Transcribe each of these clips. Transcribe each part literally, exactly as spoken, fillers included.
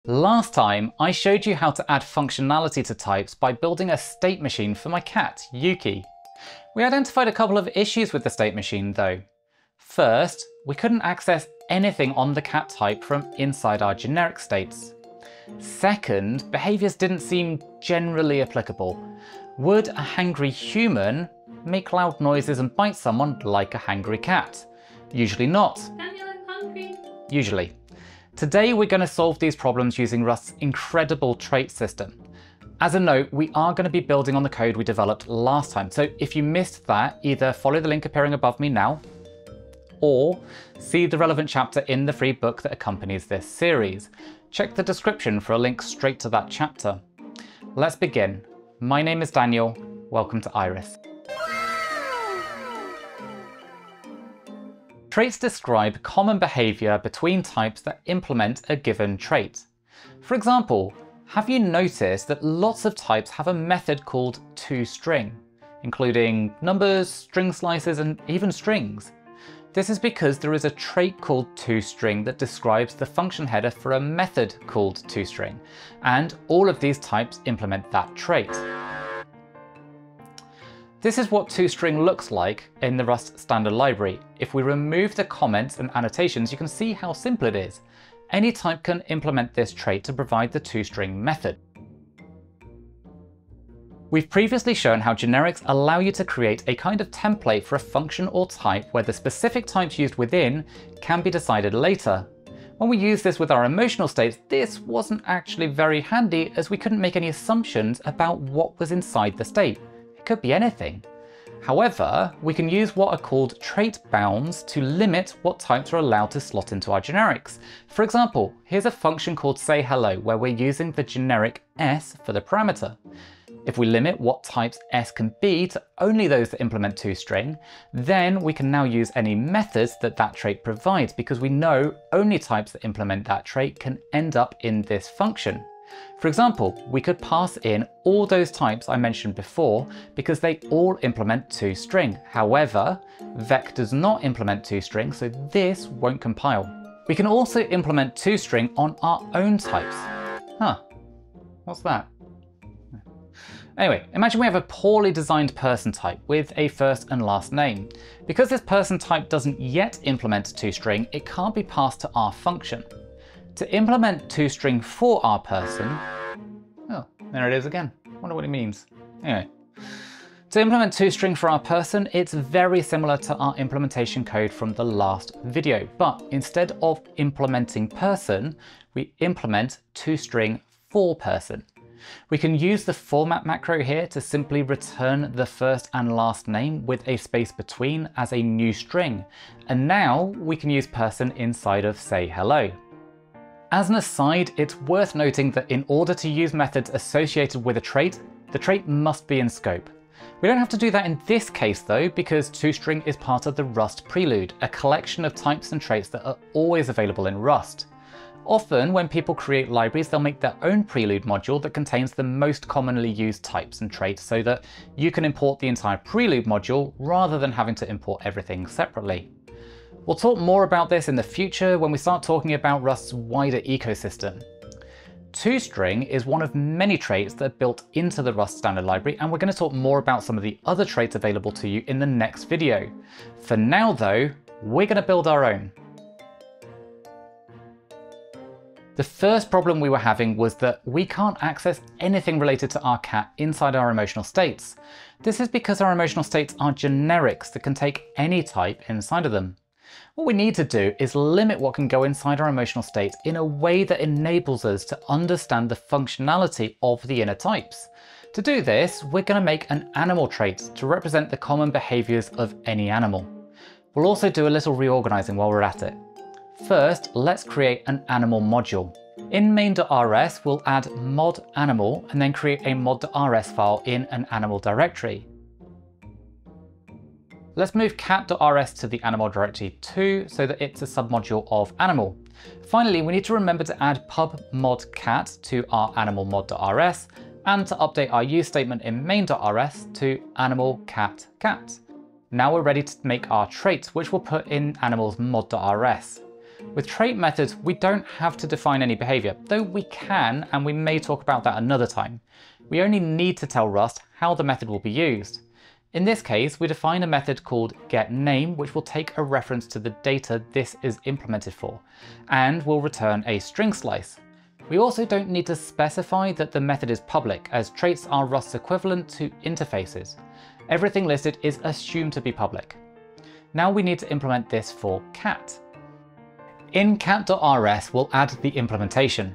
Last time, I showed you how to add functionality to types by building a state machine for my cat, Yuki. We identified a couple of issues with the state machine though. First, we couldn't access anything on the cat type from inside our generic states. Second, behaviours didn't seem generally applicable. Would a hangry human make loud noises and bite someone like a hangry cat? Usually not. Daniel, I'm hungry. Usually. Today we're going to solve these problems using Rust's incredible trait system. As a note, we are going to be building on the code we developed last time, so if you missed that, either follow the link appearing above me now, or see the relevant chapter in the free book that accompanies this series. Check the description for a link straight to that chapter. Let's begin. My name is Daniel. Welcome to Iris. Traits describe common behaviour between types that implement a given trait. For example, have you noticed that lots of types have a method called ToString, including numbers, string slices, and even strings? This is because there is a trait called ToString that describes the function header for a method called ToString, and all of these types implement that trait. This is what ToString looks like in the Rust standard library. If we remove the comments and annotations, you can see how simple it is. Any type can implement this trait to provide the ToString method. We've previously shown how generics allow you to create a kind of template for a function or type where the specific types used within can be decided later. When we used this with our emotional states, this wasn't actually very handy as we couldn't make any assumptions about what was inside the state. It could be anything. However, we can use what are called trait bounds to limit what types are allowed to slot into our generics. For example, here's a function called sayHello where we're using the generic s for the parameter. If we limit what types s can be to only those that implement ToString, then we can now use any methods that that trait provides because we know only types that implement that trait can end up in this function. For example, we could pass in all those types I mentioned before because they all implement ToString. However, vec does not implement ToString, so this won't compile. We can also implement ToString on our own types. Huh, what's that? Anyway, imagine we have a poorly designed person type with a first and last name. Because this person type doesn't yet implement ToString, it can't be passed to our function. To implement ToString for our person, oh, there it is again. Wonder what it means. Anyway, to implement ToString for our person, it's very similar to our implementation code from the last video, but instead of implementing person, we implement ToString for person. We can use the format macro here to simply return the first and last name with a space between as a new string, and now we can use person inside of sayHello. As an aside, it's worth noting that in order to use methods associated with a trait, the trait must be in scope. We don't have to do that in this case though, because ToString is part of the Rust prelude, a collection of types and traits that are always available in Rust. Often, when people create libraries, they'll make their own prelude module that contains the most commonly used types and traits so that you can import the entire prelude module rather than having to import everything separately. We'll talk more about this in the future when we start talking about Rust's wider ecosystem. ToString is one of many traits that are built into the Rust standard library, and we're going to talk more about some of the other traits available to you in the next video. For now though, we're going to build our own. The first problem we were having was that we can't access anything related to our cat inside our emotional states. This is because our emotional states are generics that can take any type inside of them. What we need to do is limit what can go inside our emotional states in a way that enables us to understand the functionality of the inner types. To do this, we're going to make an animal trait to represent the common behaviours of any animal. We'll also do a little reorganizing while we're at it. First, let's create an animal module. In main.rs, we'll add mod animal and then create a mod.rs file in an animal directory. Let's move cat.rs to the animal directory too, so that it's a submodule of animal. Finally, we need to remember to add pub mod cat to our animal mod.rs and to update our use statement in main.rs to animal cat cat. Now we're ready to make our trait, which we'll put in animal's mod.rs. With trait methods, we don't have to define any behavior, though we can, and we may talk about that another time. We only need to tell Rust how the method will be used. In this case, we define a method called getName, which will take a reference to the data this is implemented for, and will return a string slice. We also don't need to specify that the method is public, as traits are Rust's equivalent to interfaces. Everything listed is assumed to be public. Now we need to implement this for cat. In cat.rs, we'll add the implementation.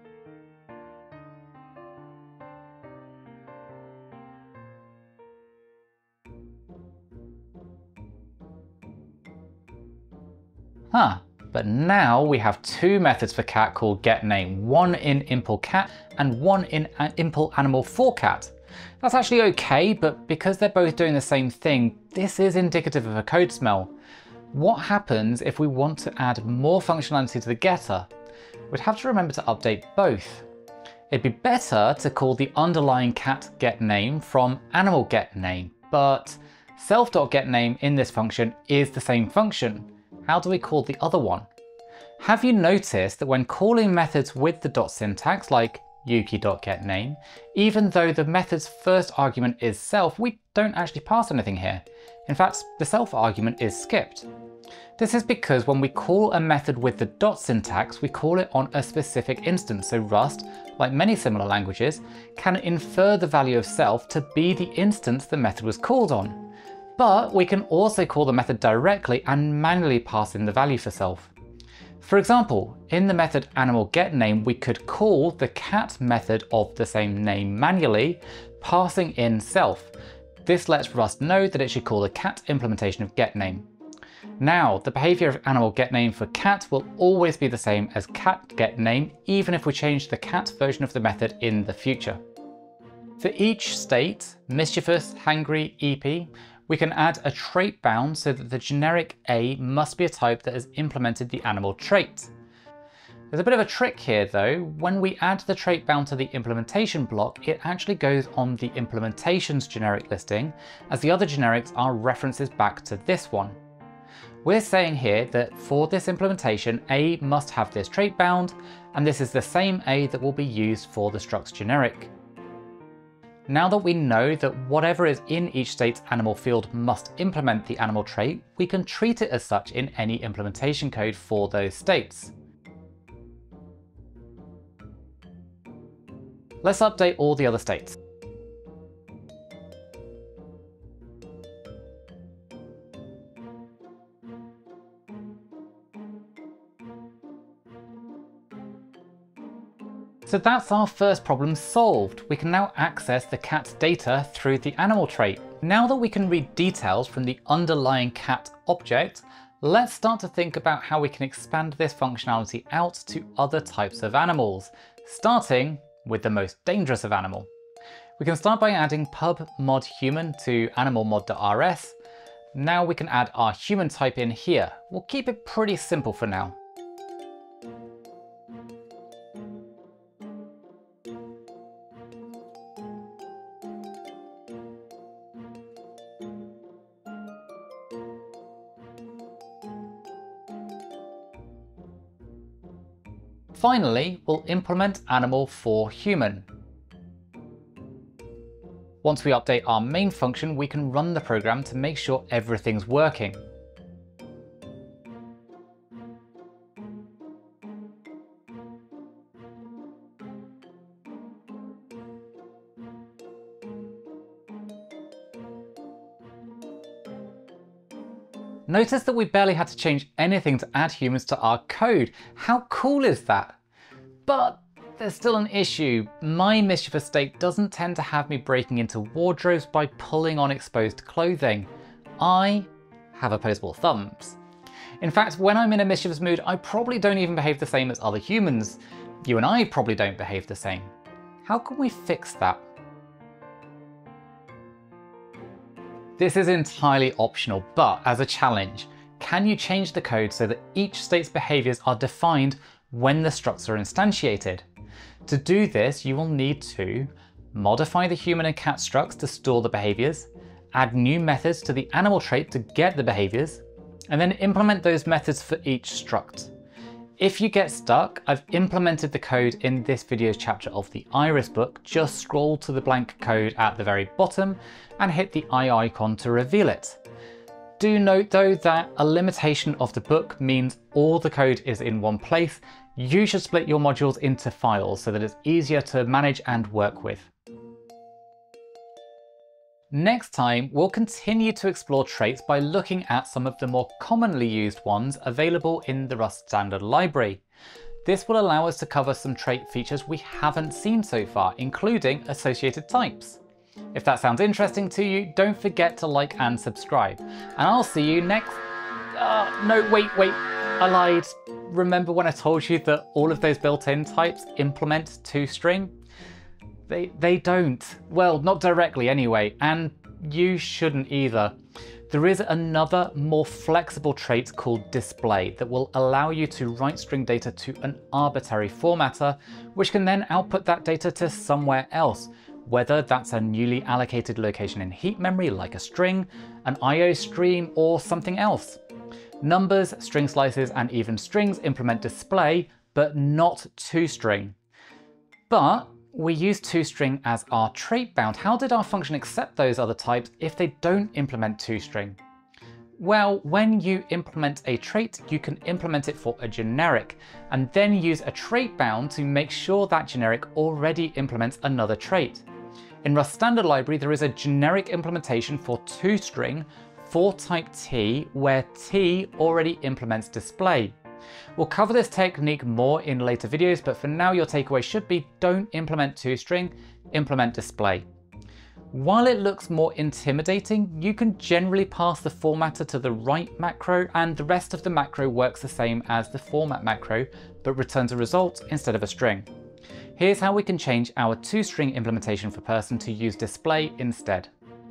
Huh, but now we have two methods for cat called getName, one in impl cat and one in impl animal for cat. That's actually okay, but because they're both doing the same thing, this is indicative of a code smell. What happens if we want to add more functionality to the getter? We'd have to remember to update both. It'd be better to call the underlying cat getName from animal getName, but self.getName in this function is the same function. How do we call the other one? Have you noticed that when calling methods with the dot syntax, like yuki.getName, even though the method's first argument is self, we don't actually pass anything here. In fact, the self argument is skipped. This is because when we call a method with the dot syntax, we call it on a specific instance, so Rust, like many similar languages, can infer the value of self to be the instance the method was called on. But we can also call the method directly and manually pass in the value for self. For example, in the method animal getName, we could call the cat method of the same name manually, passing in self. This lets Rust know that it should call the cat implementation of getName. Now, the behavior of animal getName for cat will always be the same as cat getName, even if we change the cat version of the method in the future. For each state, mischievous, hangry, E P, we can add a trait bound so that the generic A must be a type that has implemented the animal trait. There's a bit of a trick here though. When we add the trait bound to the implementation block, it actually goes on the implementation's generic listing, as the other generics are references back to this one. We're saying here that for this implementation, A must have this trait bound, and this is the same A that will be used for the struct's generic. Now that we know that whatever is in each state's animal field must implement the animal trait, we can treat it as such in any implementation code for those states. Let's update all the other states. So that's our first problem solved. We can now access the cat's data through the animal trait. Now that we can read details from the underlying cat object, let's start to think about how we can expand this functionality out to other types of animals, starting with the most dangerous of animal. We can start by adding pub mod human to animal mod.rs. Now we can add our human type in here. We'll keep it pretty simple for now. Finally, we'll implement animal for human. Once we update our main function, we can run the program to make sure everything's working. Notice that we barely had to change anything to add humans to our code. How cool is that? But there's still an issue. My mischievous state doesn't tend to have me breaking into wardrobes by pulling on exposed clothing. I have opposable thumbs. In fact, when I'm in a mischievous mood, I probably don't even behave the same as other humans. You and I probably don't behave the same. How can we fix that? This is entirely optional, but as a challenge, can you change the code so that each state's behaviors are defined when the structs are instantiated? To do this, you will need to modify the human and cat structs to store the behaviors, add new methods to the animal trait to get the behaviors, and then implement those methods for each struct. If you get stuck, I've implemented the code in this video's chapter of the Iris book. Just scroll to the blank code at the very bottom and hit the eye icon to reveal it. Do note though that a limitation of the book means all the code is in one place. You should split your modules into files so that it's easier to manage and work with. Next time, we'll continue to explore traits by looking at some of the more commonly used ones available in the Rust standard library. This will allow us to cover some trait features we haven't seen so far, including associated types. If that sounds interesting to you, don't forget to like and subscribe. And I'll see you next... Uh, no, wait, wait, I lied. Remember when I told you that all of those built-in types implement ToString? They, they don't. Well, not directly anyway, and you shouldn't either. There is another more flexible trait called display that will allow you to write string data to an arbitrary formatter, which can then output that data to somewhere else, whether that's a newly allocated location in heap memory like a string, an I O stream, or something else. Numbers, string slices, and even strings implement display, but not ToString. But we use ToString as our trait bound. How did our function accept those other types if they don't implement ToString? Well, when you implement a trait, you can implement it for a generic, and then use a trait bound to make sure that generic already implements another trait. In Rust standard library, there is a generic implementation for ToString for type T, where T already implements display. We'll cover this technique more in later videos, but for now your takeaway should be don't implement ToString, implement display. While it looks more intimidating, you can generally pass the formatter to the right macro, and the rest of the macro works the same as the format macro, but returns a result instead of a string. Here's how we can change our ToString implementation for person to use display instead.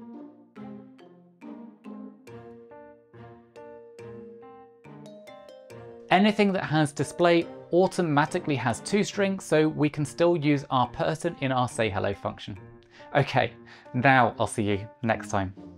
Anything that has display automatically has ToString, so we can still use our person in our say hello function. Okay, now I'll see you next time.